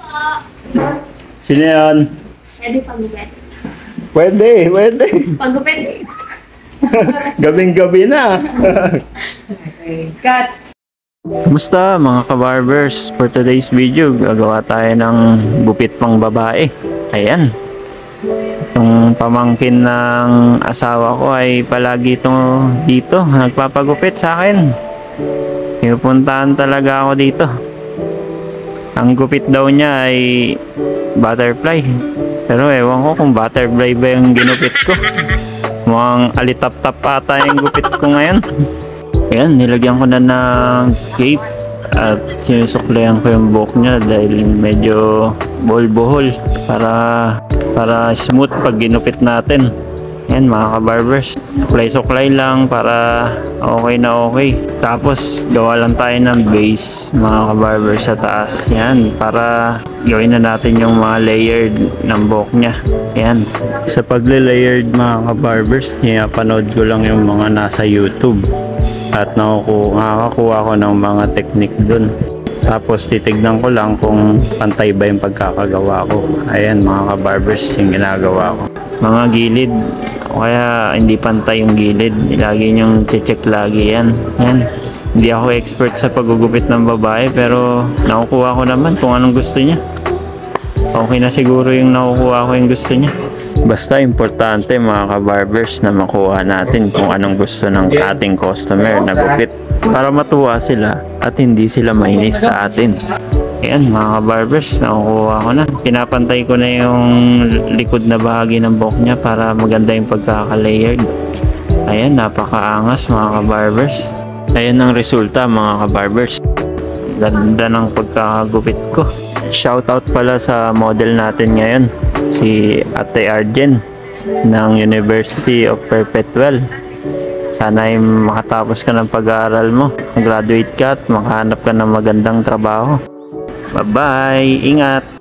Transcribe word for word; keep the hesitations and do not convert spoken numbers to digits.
Sino yan? Pwede paggupit. Pwede, pwede. Paggupit. Gabing-gabi na. Cut. Kumusta mga ka-barbers? For today's video, gagawa tayo ng gupit pang babae. Ayan. Itong pamangkin ng asawa ko ay palagi ito dito. Nagpapagupit sa akin. Pinupuntahan talaga ako dito. Ang gupit daw niya ay butterfly. Pero ewan ko kung butterfly ba yung ginupit ko. Mukhang alitap-tap ata yung gupit ko ngayon. Ayan, nilagyan ko na ng cape at sinusuklayan ko yung buhok niya dahil medyo buhol-buhol para para smooth pag ginupit natin. Ayan mga ka-barbers, suklay-suklay lang para okay na okay. Tapos gawa lang tayo ng base mga ka-barbers sa taas. Yan, para gawin na natin yung mga layered ng buhok niya. Ayan, sa pagle-layered mga ka-barbers, pinapanood ko lang yung mga nasa YouTube. At nakukuha, nakakakuha ko ng mga technique dun. Tapos titignan ko lang kung pantay ba yung pagkakagawa ko. Ayan mga ka-barbers yung ginagawa ko. Mga gilid, kaya hindi pantay yung gilid. Lagi nyong check lagi yan. Ayan. Hindi ako expert sa paggugupit ng babae pero nakukuha ko naman kung anong gusto niya. Okay na siguro yung nakukuha ko yung gusto niya. Basta importante mga ka-barbers na makuha natin kung anong gusto ng ating customer na gupit para matuwa sila at hindi sila mainis sa atin. Ayan mga ka-barbers, nakukuha ko na. Pinapantay ko na yung likod na bahagi ng buhok niya para maganda yung pagkaka-layered. Ayan, napakaangas mga ka-barbers. Ayan ang resulta mga ka-barbers. Ganda ng pagkakagupit ko. Shoutout pala sa model natin ngayon, si Ate Arjen ng University of Perpetual. Sana ay makatapos ka ng pag-aaral mo, graduate ka at makahanap ka ng magandang trabaho. Bye bye, ingat.